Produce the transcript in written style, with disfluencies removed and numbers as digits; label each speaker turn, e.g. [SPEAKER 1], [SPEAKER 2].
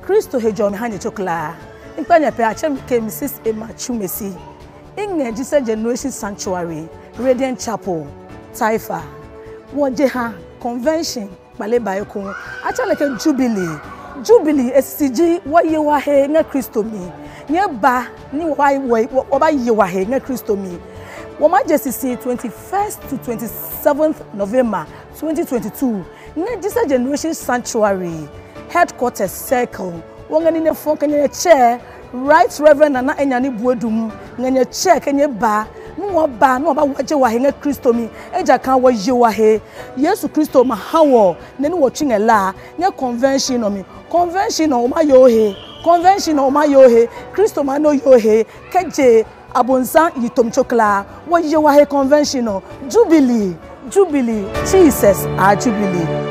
[SPEAKER 1] Christo hejo me hanye chokla. Impanya pe achem ke Mrs. Emma Chumesi. Inge Jesus Generation Sanctuary, Radiant Chapel, Taifa. Wojeha convention bale bayeko. Actually like Jubilee. Jubilee SCG wa yewa he nga Christo mi. Nye ba ni wa yewa he nga Christo mi. Wama JCC 21st to 27th November 2022. Nga Jesus Generation Sanctuary Headquarters Circle. Wangani ne fon kenye chair Right Reverend Nana Enyani Buedum ngenye chair kenye ba no ba waje wa he nga Christo mi eja kan wa yewa he Yesu Christo ma hawo ne wo twinela nya convention no mi convention o ma yo he convention o ma yo he Christo ma no yo he keje abonsan yitom chokla wa yewa he convention Jubilee Jesus our Jubilee.